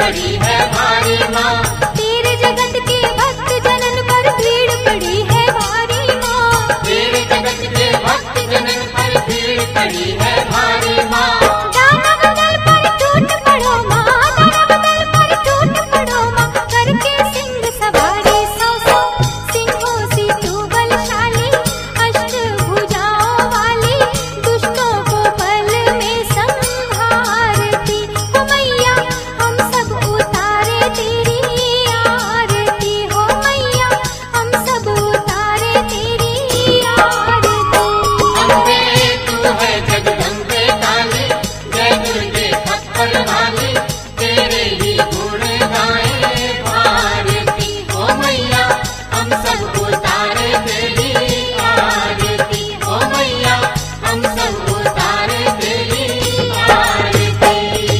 पड़ी है भारी माँ। तेरे जगत के भक्त जनन पर भीड़ पड़ी है भारी माँ। तेरे जगत के भक्त जनन पर भीड़ पड़ी है भारी माँ। दानव दल पर टूट पड़ो माँ, दानव दल पर टूट पड़ो माँ, करके सिंह सवारी सौ सौ सिंहों सी तू बलशाली, अष्ट भुजाओं वाली दुष्टों को पल में संहारती। हो मैया हम सब उतारे तेरी आरती, हो मैया हम सब उतारे तेरी आरती। अम्बे तू है जगदम्बे काली, जय दुर्गे खप्पर वाली, तेरे ही गुण गाए भारती। ओ मैया हम सब उतारे तेरी आरती, ओ मैया हम सब उतारे तेरी आरती।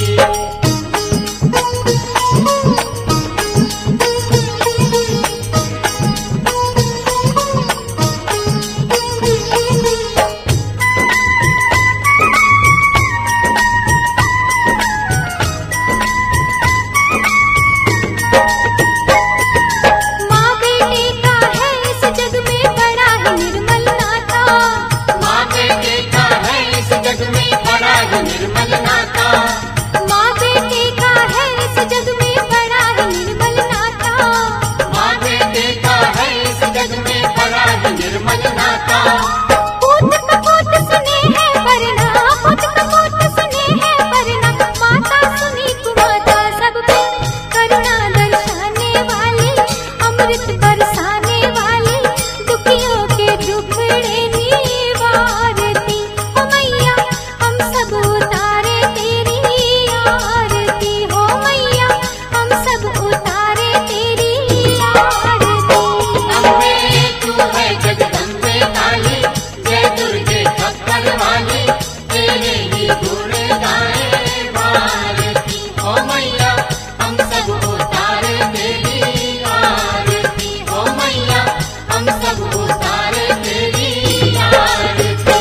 माँ बेटे का है इस जग में बड़ा ही निर्मल नाता, माँ बेटे का है इस जग में बड़ा ही निर्मल नाता। माँ बेटे का है इस जग में बड़ा ही निर्मल नाता। माँ बेटे का है इस जग में बड़ा ही निर्मल नाता। पूत कपूत सुने हैं वरना, पूत कपूत सुने हैं वरना, माता सुनी कुमाता सब पे करुणा दर्शाने वाली, अमृत बरसाने वाली, दुखियों के दुखड़े निवारती। हो मैया हम सब उतारे तेरी आरती, हो मैया हम सब उतारे तेरी आरती। अम्बे तू है जगदम्बे काली, जय दुर्गे खप्पर वाली, तेरे ही गुण गाए भारती। ओ मैया हम सब उतारे तेरी आरती, ओ मैया हम सब उतारे तेरी आरती।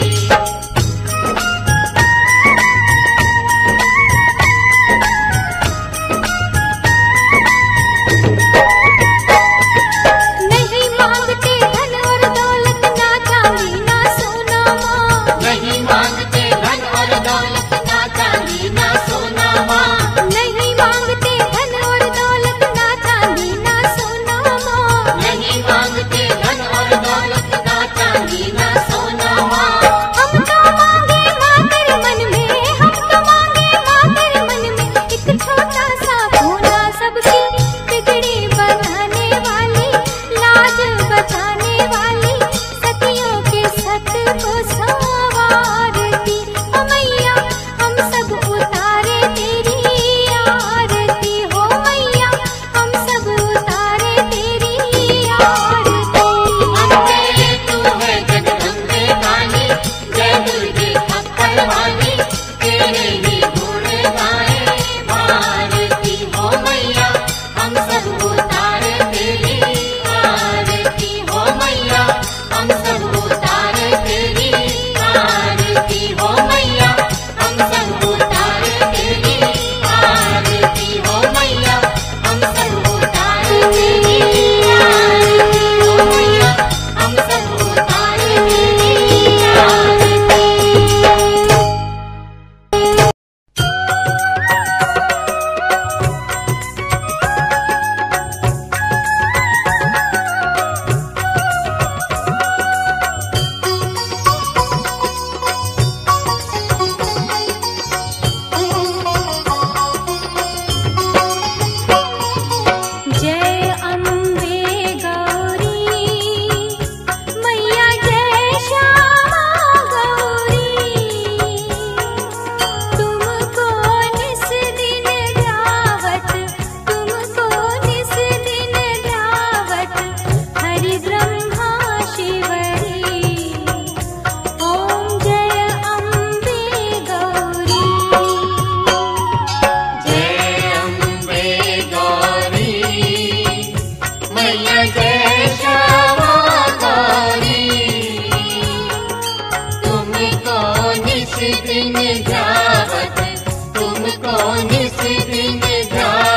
नहीं मांगते धन और दौलत, ना चांदी ना सोना माँ। नहीं मांगते धन और दौलत, ना चांदी ना सोना माँ। नहीं मांगते धन और दौलत, ना चांदी ना सोना माँ। नहीं मांगते धन और दौलत, ना चांदी ना सोना माँ। हम तो मांगे माँ तेरे मन में, हम तो मांगे माँ तेरे मन में, एक छोटा सा भोला सबकी बिगड़ी बनाने वाली, लाज बचाने वाली, सतियों के सत को संवारती। हो मैया हम सब उतारे तेरी आरती, हो मैया हम सब उतारे तेरी आरती। अम्बे तू है जगदम्बे काली, जय दुर्गे खप्पर वाली, तेरे ही गुण गाए भारती। हो मैया हम सब उतारे तेरी आरती, हो मैया हम सब उतारे तेरी आरती, हो मैया हम सब उतारे तेरी आरती, हो मैया हम सब उतारे तेरी आरती, हो मैया हम सब उतारे तेरी आरती। जय अम्बे गौरी मैया, जय श्यामा गौरी, तुमको निस दिन गावत, तुमको निस दिन गावत, हरि ब्रह्मा शिवरी। ओम जय अम्बे गौरी। जय अम्बे गौरी मैया, जय श्यामा गौरी, तुमको निस दिन गावत, तुमको निस दिन गावत,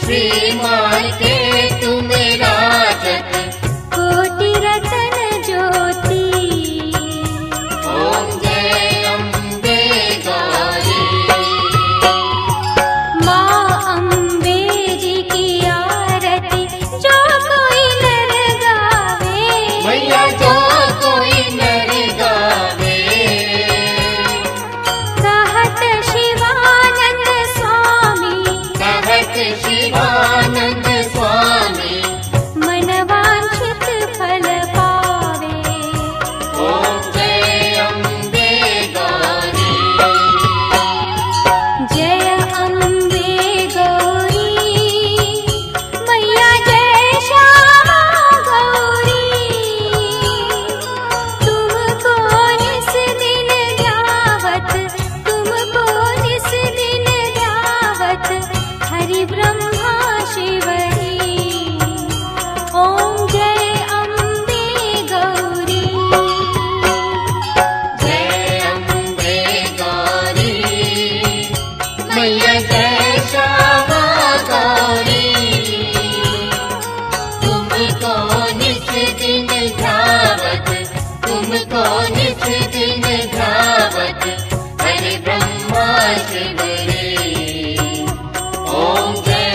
श्रीमान के तुम राजत कोटि रतन ज्योति ओम जय अम्बे गौरी माँ अम्बे जी की आरती जो कोई नर गावे मैया जो कोई नर गावे कहत शिवानंद स्वामी कहत शिवानंद स्वामी मन वांछित फल पावे ओम जय अम्बे गौरी जय अम्बे गौरी मैया जय श्यामा गौरी तुमको निस दिन ध्यावत तुमको निस दिन ध्यावत हरि ब्रह्मा शिवरी ओम जय अम्बे गौरी जय अम्बे गौरी मैया जय श्यामा गौरी तुमको निस दिन ध्यावत तुमको निस दिन ध्यावत हरि ब्रह्मा शिवरी ओम जय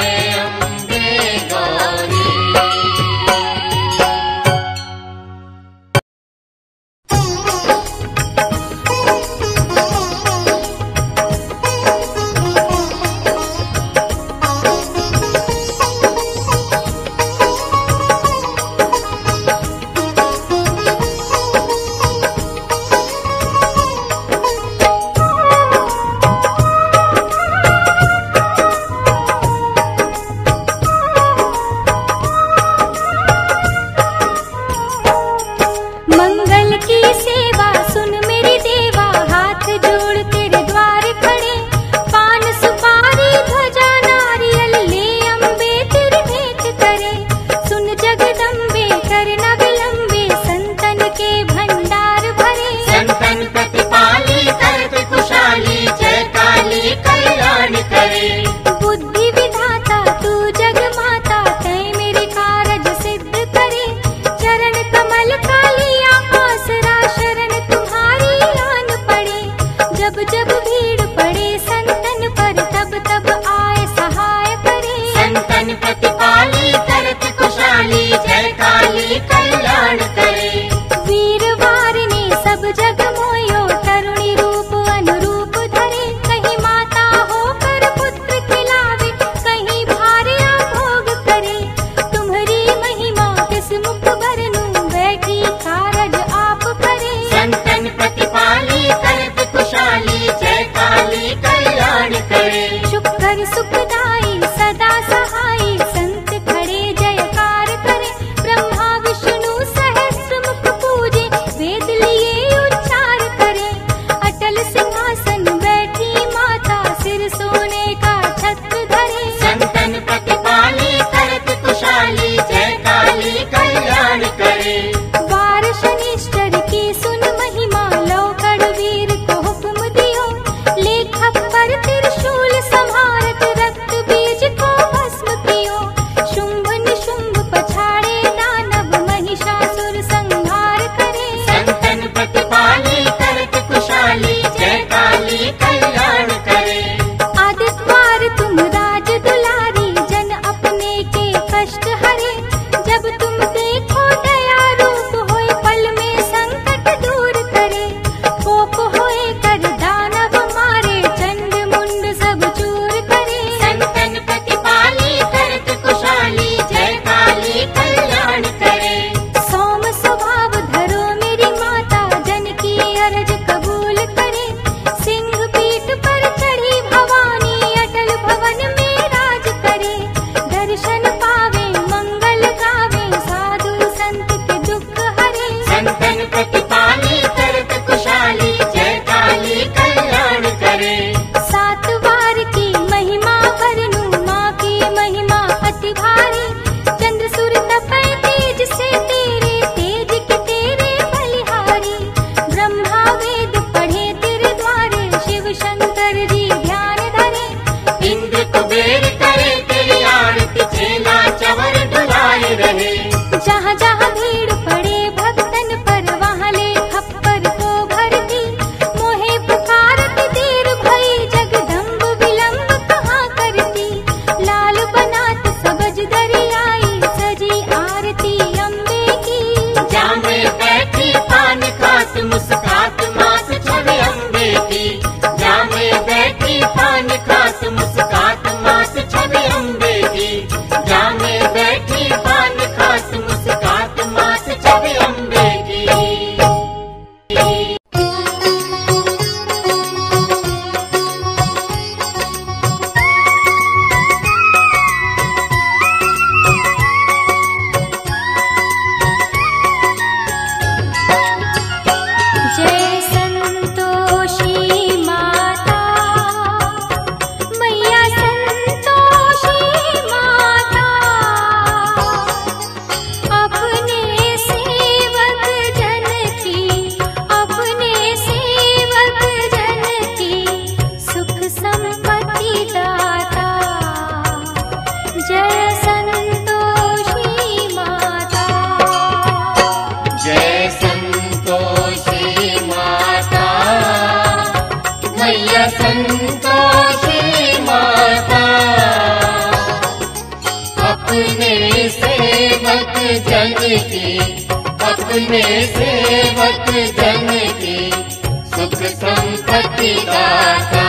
जन की, अपने सेवक जन की सुख संपत्ति दाता।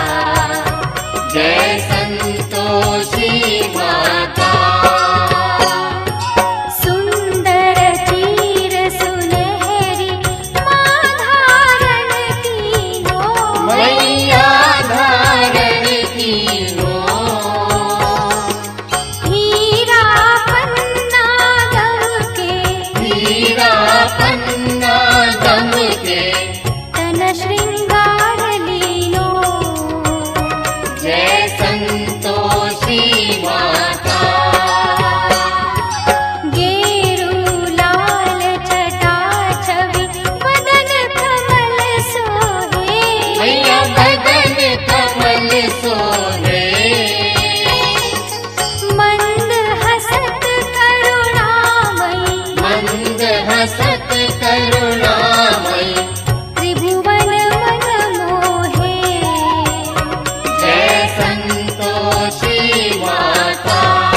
जय संतोषी माता। सुंदर चीर सुनहरी माँ धारण कीनो, मैया धारण कीनो। हीरा पन्ना गम के, हीरा पन्ना गम के तन श्रृंगार लीनो। जय संतोषी माता। गेरू लाल छटा छवि बदन कमल सोहे, मैया बदन कमल सोहे। मंद हसत करुणामयी, मंद हसत करुणामयी त्रिभुवन मन मोहे। जय संतोषी माता।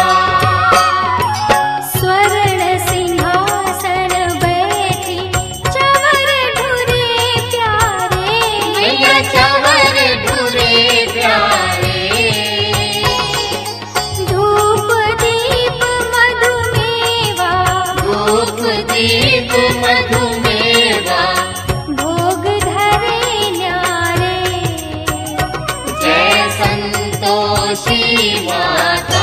स्वर्ण सिंहासन बैठी चवर ढुरे प्यारे, मैया चवर ढुरे प्यारे। धूप दीप मधुमेवा, धूप दीप मधुमेवा भोग धरे न्यारे। जय संतोषी माता।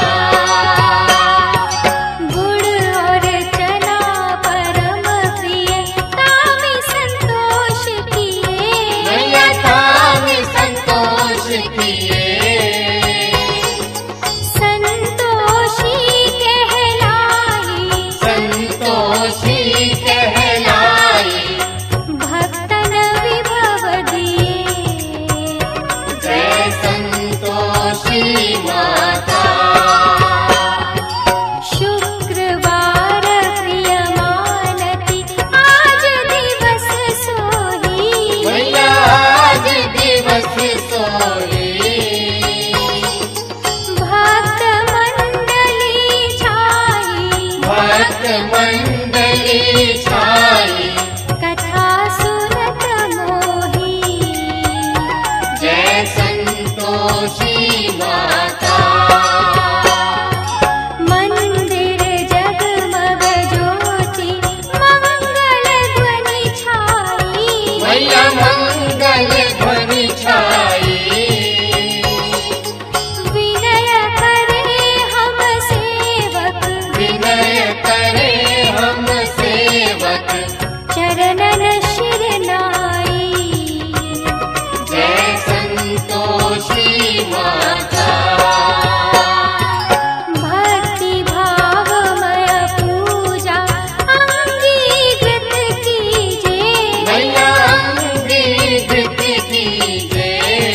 गुड़ और चना परम प्रिय तामि संतोष किए, मैया धाम संतोष किए। संतोषी कहलाई, संतोषी कहलाई भक्तन विभव दिए। जय संतोषी माता। शुक्रवार प्रिय मानती आज दिवस सोही, मैया आज दिवस सोई। भक्त मंडली छाई, भक्त मंडली छाई कथा सुनत मोही। जय संतोषी माता। मंदिर जगमग ज्योति मंगल ध्वनि छाई, मैया मंगल ध्वनि छाई। विनय करे हम सेवक, विनय करे हम सेवक चरणन शिर नाई। जय संतोषी माता। भक्ति भावमय पूजा अंगीकृत कीजे, मैया अंगीकृत कीजे।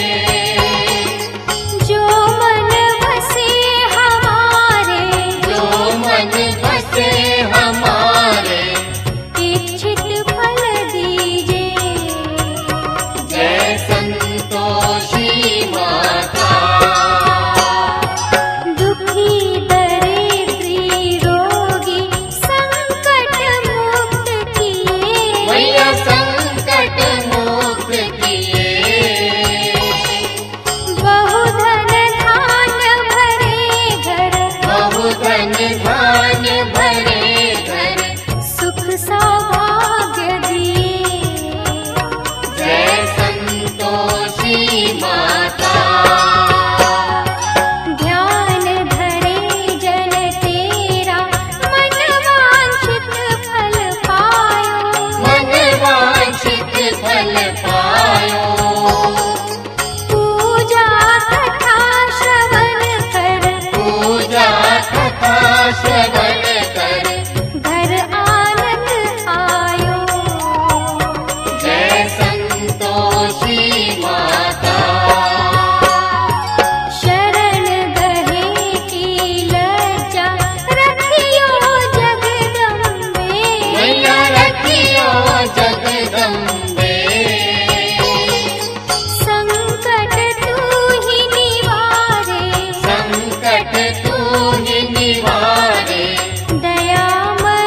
जो मन बसे हमारे, जो मन बसे हमारे इच्छित फल दीजे। जय संतोषी माता। दुखी दरिद्री रोगी संकट मुक्त किए, मैया संकट मुक्त किए। बहुधन धान भरे घर, बहुधन धान भरे घर सुख सौभाग्य दिए। जय संतोषी माता। ध्यान धरे जन तेरा मन वांछित फल पायो, मन वांछित फल पायो। पूजा कथा श्रवण कर, पूजा कथा श्रवण कर घर आनंद आयो। जय संतोषी माता। शरण गहे की लज्जा रखियो जगदम्बे, मैया रखियो जगदम्बे। संकट तू ही निवारे, संकट तू ही निवारे। दयामय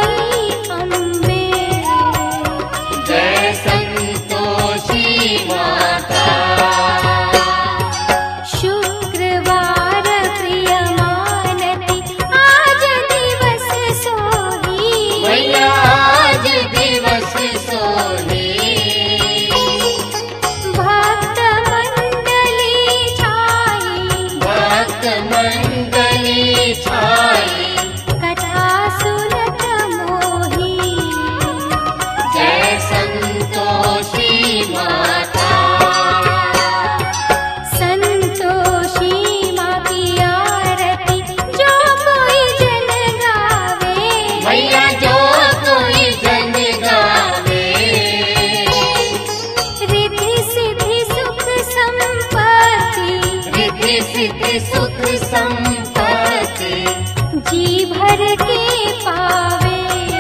जंगली छाई कथा सुनत मोही जय संतोषी माता संतोषी माँ की आरती जो कोई जन गावे मैया जो कोई जन गावे रिद्धि सिद्धि सुख संपत्ति रिद्धि सिद्धि सुख संपत्ति जी भर के पावे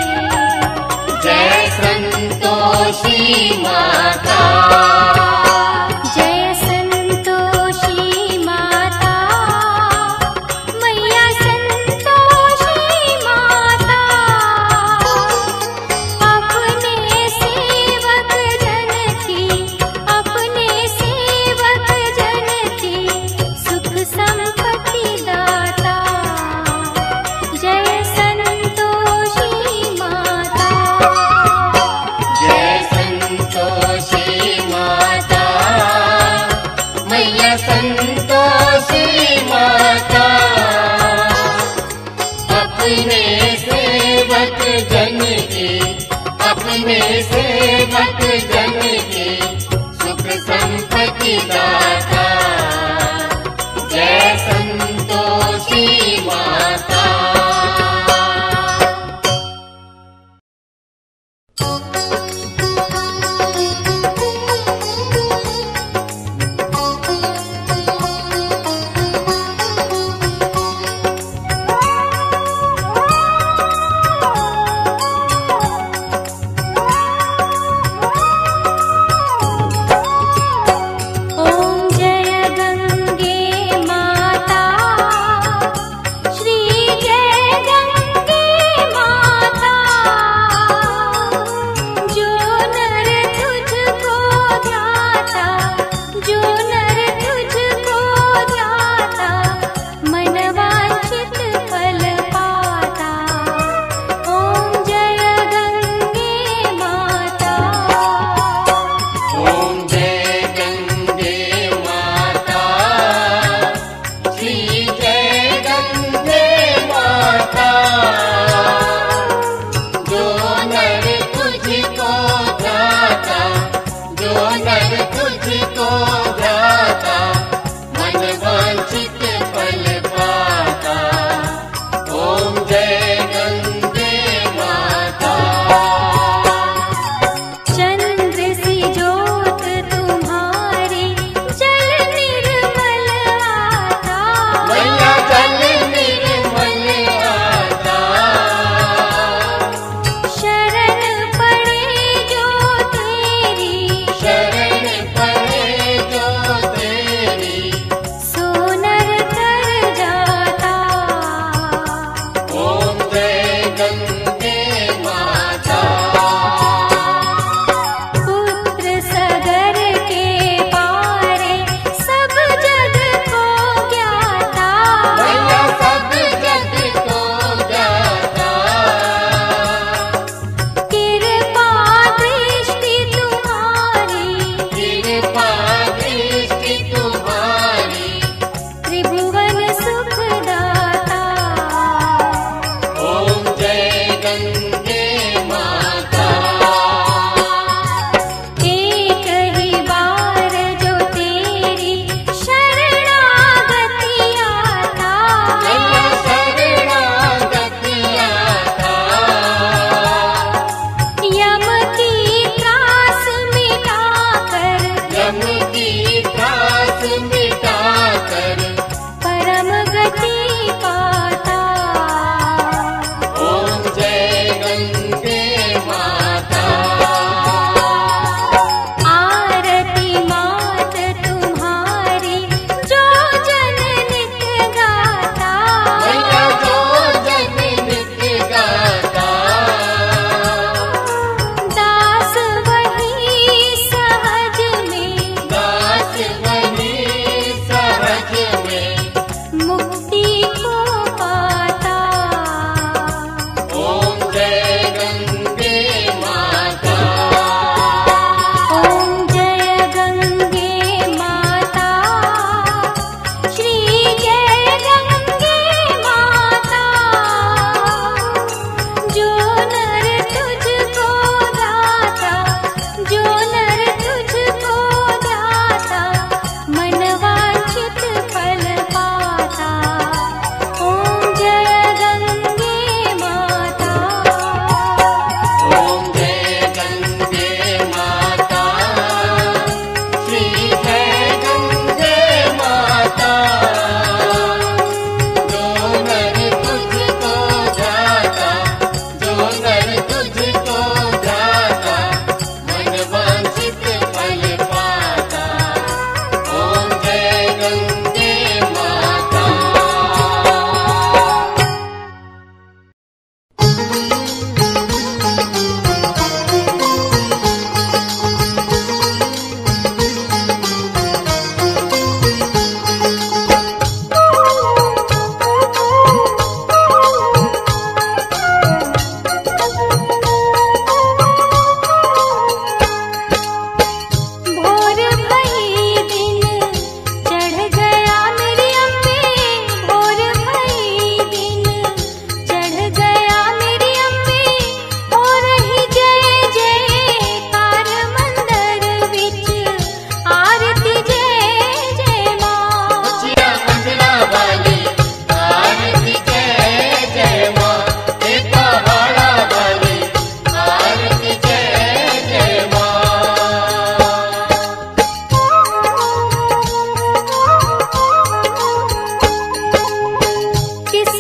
जय संतोषी माता जय संतोषी माता मैया संतोषी माता अपने सेवक जन की सुख संपत्ति दाता जय संतोषी माता जय संतोषी माता मैया संतोषी माता अपने सेवक जन की सुख संपत्ति दाता जय संतोषी माता ओम जय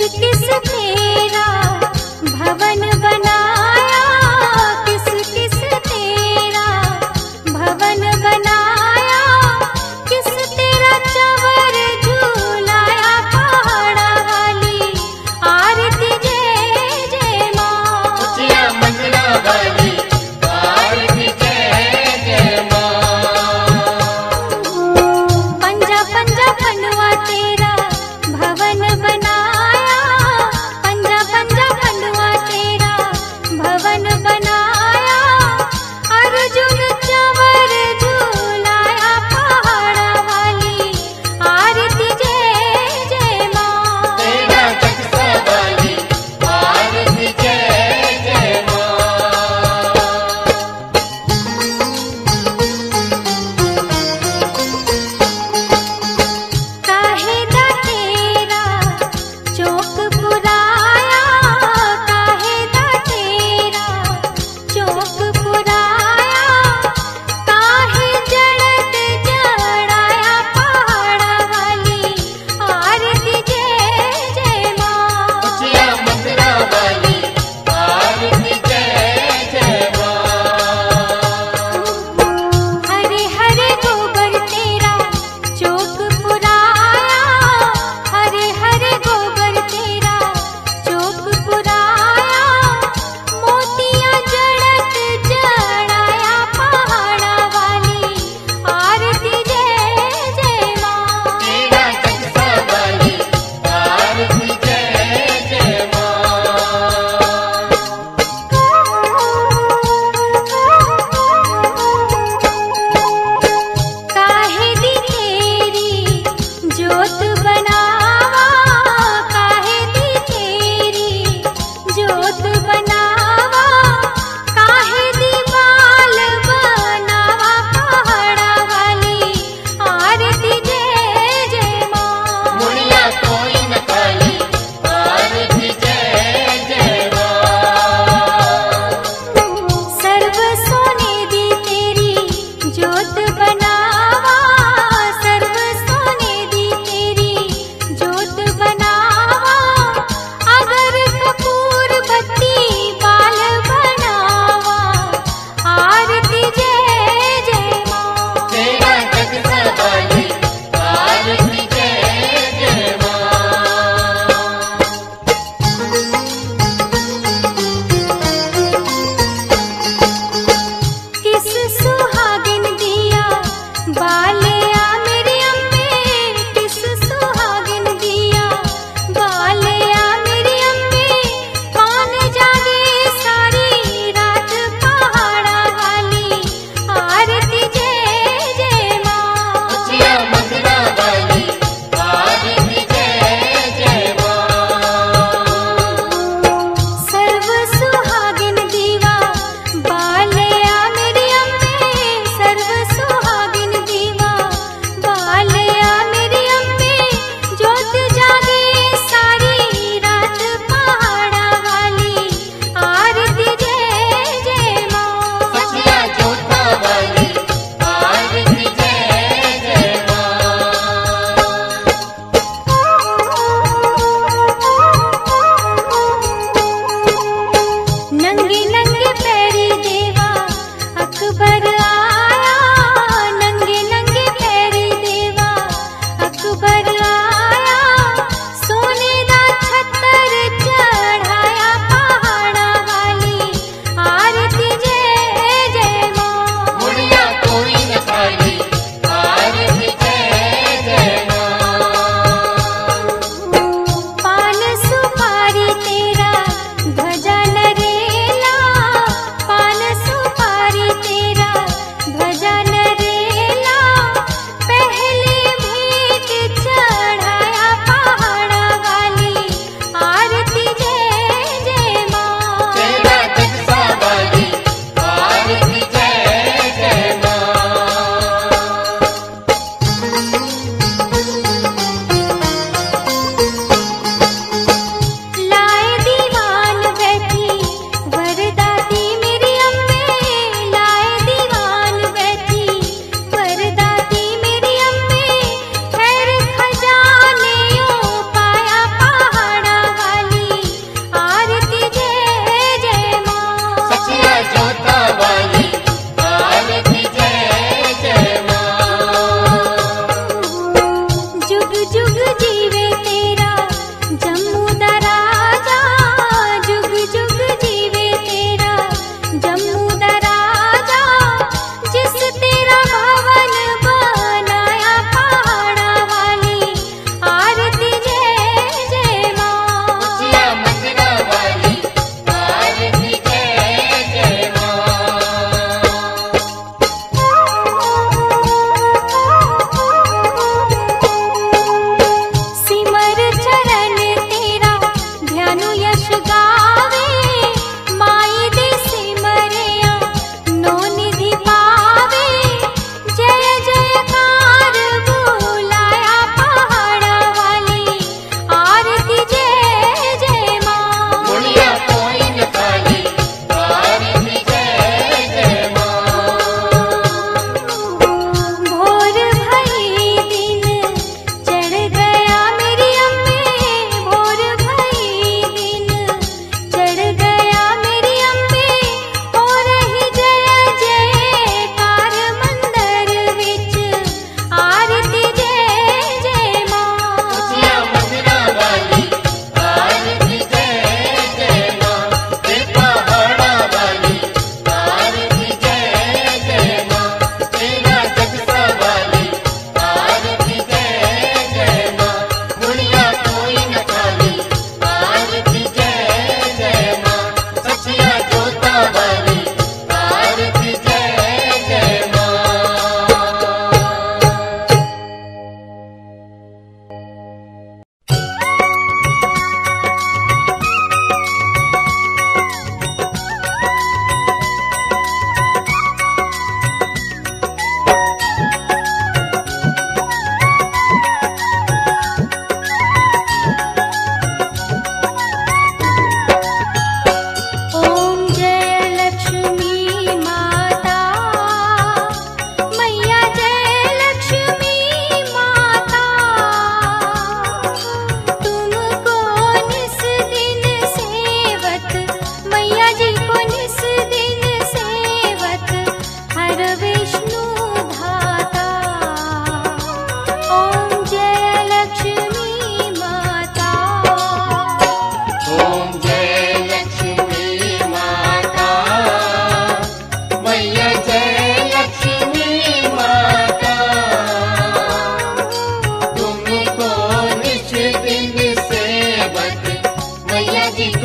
किस तेरा भवन बनाया, किस किस तेरा भवन बनाया, किस तेरा चवर झूलाया, पहाड़ा वाली आरती जय जय माँ। ऊंचिया मंजिला वाली आरती जय जय माँ। पंजा पंजा पनवा तेरा भवन बनाया,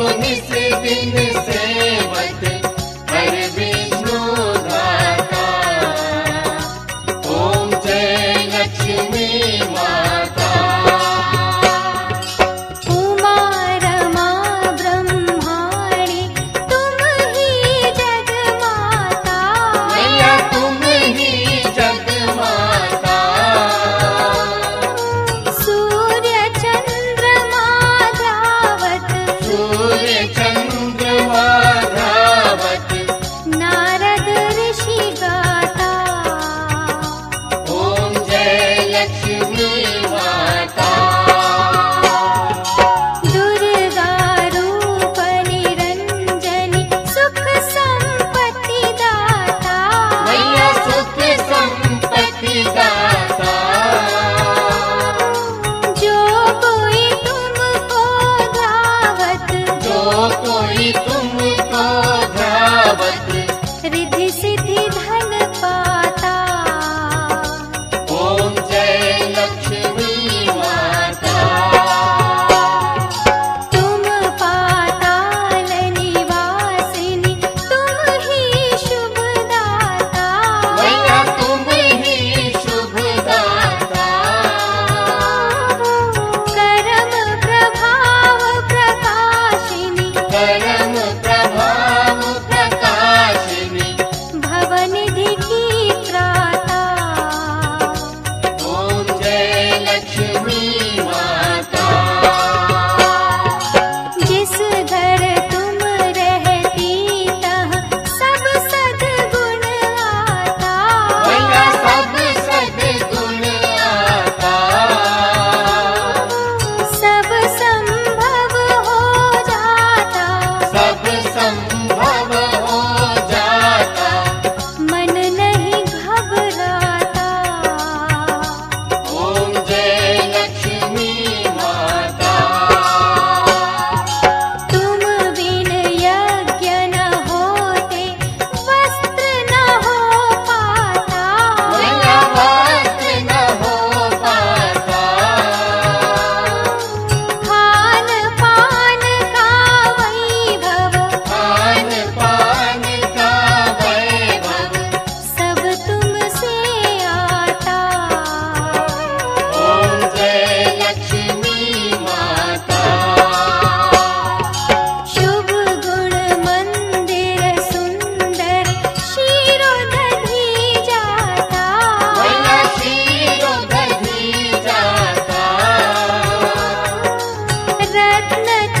निस दिन सेवत हर विष्णु दाता। ओम जय लक्ष्मी माता। उमा रमा ब्रह्माणी तुम ही जग माता। मैया तुम ही जग माता। सूर्य चंद्रमा धावत सूर्य चंद्रमा धावत नारद ऋषि गाता। ओम जय लक्ष्मी माता। दुर्गा रूप निरंजनी सुख संपत्ति दाता। मैया सुख संपत्ति दाता। जो कोई तुमको धावत जो कोई तुमको धावत रिद्धि सिद्धि धन पाता। ओम जय लक्ष्मी माता। तुम पाताल निवासिनी तुम ही शुभ दाता। मैया तुम ही शुभ दाता। करम प्रभाव प्रकाशिनी परम प्रभाव प्रकाशिनी भवनिधि की त्राता। ओम जय लक्ष्मी माता। जिस घर तुम रहती तह सब सद्गुण आता। मैया सब सद्गुण आता। सब संभव हो जाता। सब संभव हो जाता। मन नहीं घबराता। ओम जय लक्ष्मी माता। तुम बिन यज्ञ न होते वस्त्र न हो पाता। मैया वस्त्र न हो पाता। खान पान का वैभव खान पान का वैभव सब तुमसे आता। ओम जय लक्ष्मी माता। शुभ गुण मंदिर सुंदर क्षीरोदधि जाता। मैया क्षीरोदधि जाता। रत्न